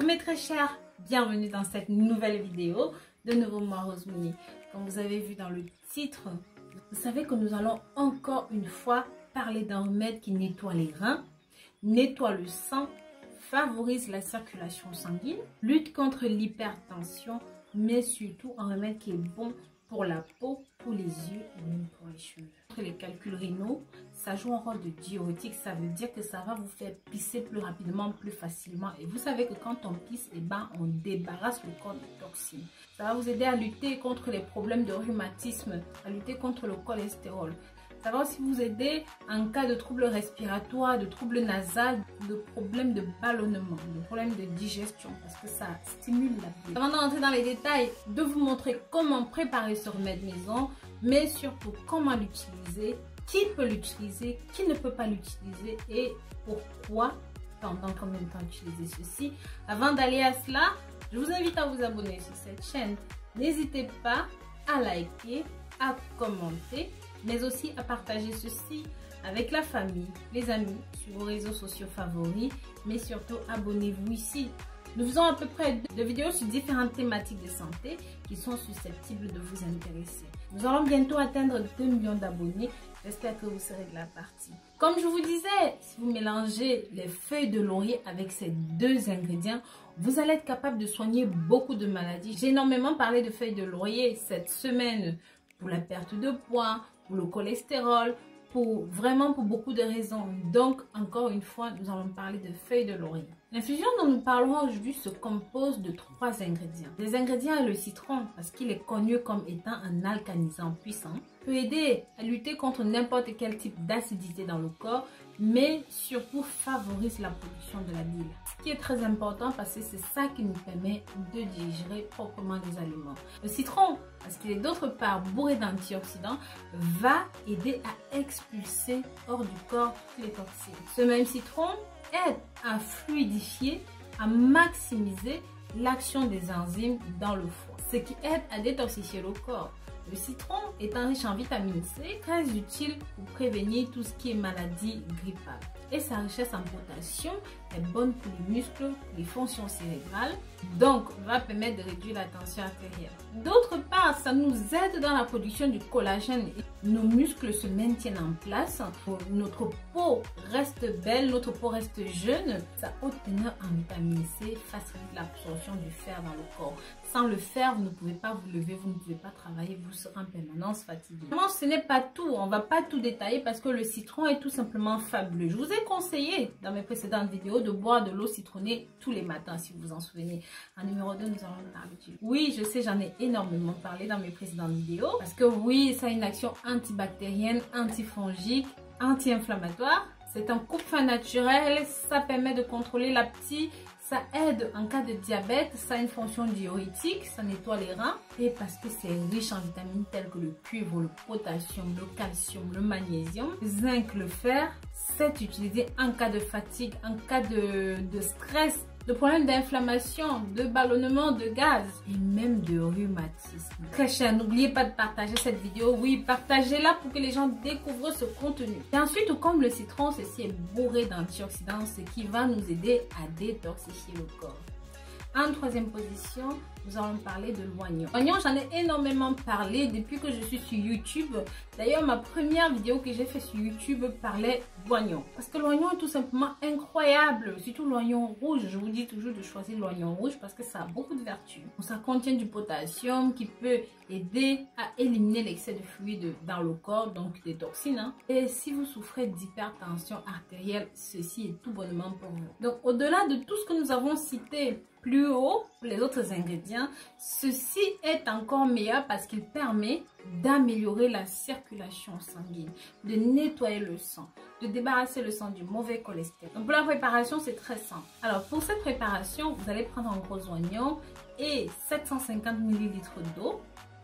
Mes très chers, bienvenue dans cette nouvelle vidéo. De nouveau moi Rosemary. Comme vous avez vu dans le titre, vous savez que nous allons encore une fois parler d'un remède qui nettoie les reins, nettoie le sang, favorise la circulation sanguine, lutte contre l'hypertension, mais surtout un remède qui est bon pour la peau, pour les yeux et même pour les cheveux. Les calculs rénaux, ça joue un rôle de diurétique, ça veut dire que ça va vous faire pisser plus rapidement, plus facilement. Et vous savez que quand on pisse, on débarrasse le corps de toxines. Ça va vous aider à lutter contre les problèmes de rhumatisme, à lutter contre le cholestérol. Ça va aussi vous aider en cas de troubles respiratoires, de troubles nasales, de problèmes de ballonnement, de problèmes de digestion, parce que ça stimule la vie. Avant d'entrer dans les détails, de vous montrer comment préparer ce remède maison, mais surtout comment l'utiliser, qui peut l'utiliser, qui ne peut pas l'utiliser et pourquoi, pendant combien de temps utiliser ceci. Avant d'aller à cela, je vous invite à vous abonner sur cette chaîne. N'hésitez pas à liker, à commenter, mais aussi à partager ceci avec la famille, les amis, sur vos réseaux sociaux favoris, mais surtout abonnez-vous ici. Nous faisons à peu près 2 vidéos sur différentes thématiques de santé qui sont susceptibles de vous intéresser. Nous allons bientôt atteindre 2 millions d'abonnés. J'espère que vous serez de la partie. Comme je vous disais, si vous mélangez les feuilles de laurier avec ces 2 ingrédients, vous allez être capable de soigner beaucoup de maladies. J'ai énormément parlé de feuilles de laurier cette semaine pour la perte de poids, pour le cholestérol, pour beaucoup de raisons. Donc, encore une fois, nous allons parler de feuilles de laurier. L'infusion dont nous parlerons aujourd'hui se compose de 3 ingrédients. Les ingrédients est le citron, parce qu'il est connu comme étant un alcanisant puissant, peut aider à lutter contre n'importe quel type d'acidité dans le corps, mais surtout favorise la production de la bile. Ce qui est très important parce que c'est ça qui nous permet de digérer proprement les aliments. Le citron, parce qu'il est d'autre part bourré d'antioxydants, va aider à expulser hors du corps toutes les toxines. Ce même citron aide à fluidifier, à maximiser l'action des enzymes dans le foie, ce qui aide à détoxifier le corps. Le citron étant riche en vitamine C, très utile pour prévenir tout ce qui est maladie grippale. Et sa richesse en potassium est bonne pour les muscles, pour les fonctions cérébrales, donc va permettre de réduire la tension artérielle. D'autre part, ça nous aide dans la production du collagène. Nos muscles se maintiennent en place, notre peau reste belle, notre peau reste jeune. Sa haute teneur en vitamine C facilite l'absorption du fer dans le corps. Sans le fer, vous ne pouvez pas vous lever, vous ne pouvez pas travailler, vous serez en permanence fatigué. Vraiment, ce n'est pas tout, on ne va pas tout détailler parce que le citron est tout simplement fabuleux. Je vous ai conseillé dans mes précédentes vidéos de boire de l'eau citronnée tous les matins, si vous vous en souvenez. En numéro 2, nous allons parler du... Oui, je sais, j'en ai énormément parlé dans mes précédentes vidéos parce que oui, ça a une action antibactérienne, antifongique, anti-inflammatoire. C'est un coupe-faim naturel, ça permet de contrôler l'appétit, ça aide en cas de diabète, ça a une fonction diurétique, ça nettoie les reins et parce que c'est riche en vitamines telles que le cuivre, le potassium, le calcium, le magnésium, le zinc, le fer, c'est utilisé en cas de fatigue, en cas de stress, de problèmes d'inflammation, de ballonnement, de gaz et même de rhumatisme. Très cher, n'oubliez pas de partager cette vidéo. Oui, partagez-la pour que les gens découvrent ce contenu. Et ensuite, comme le citron, ceci est bourré d'antioxydants, ce qui va nous aider à détoxifier le corps. En 3e position, nous allons parler de l'oignon. L'oignon, j'en ai énormément parlé depuis que je suis sur YouTube. D'ailleurs, ma première vidéo que j'ai faite sur YouTube parlait d'oignon. Parce que l'oignon est tout simplement incroyable. Surtout l'oignon rouge. Je vous dis toujours de choisir l'oignon rouge parce que ça a beaucoup de vertus. Ça contient du potassium qui peut aider à éliminer l'excès de fluide dans le corps, donc des toxines. Et si vous souffrez d'hypertension artérielle, ceci est tout bonnement pour vous. Donc, au-delà de tout ce que nous avons cité plus haut, pour les autres ingrédients, ceci est encore meilleur parce qu'il permet d'améliorer la circulation sanguine, de nettoyer le sang, de débarrasser le sang du mauvais cholestérol. Donc pour la préparation, c'est très simple. Alors pour cette préparation, vous allez prendre un gros oignon et 750 ml d'eau,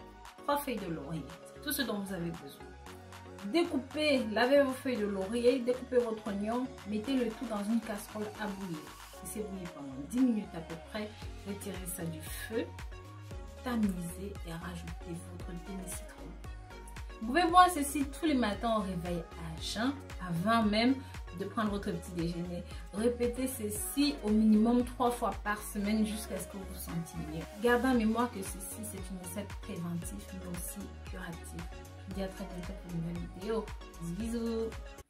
3 feuilles de laurier, c'est tout ce dont vous avez besoin. Découpez, lavez vos feuilles de laurier, découpez votre oignon, mettez le tout dans une casserole à bouillir. Laissez bouillir pendant 10 minutes à peu près, retirez ça du feu, tamisez et rajoutez votre demi-citron. Vous pouvez boire ceci tous les matins au réveil à jeun, avant même de prendre votre petit déjeuner. Répétez ceci au minimum 3 fois par semaine jusqu'à ce que vous vous sentiez mieux. Gardez en mémoire que ceci, c'est une recette préventive mais aussi curative. Je vous dis à très bientôt pour une nouvelle vidéo. Bisous.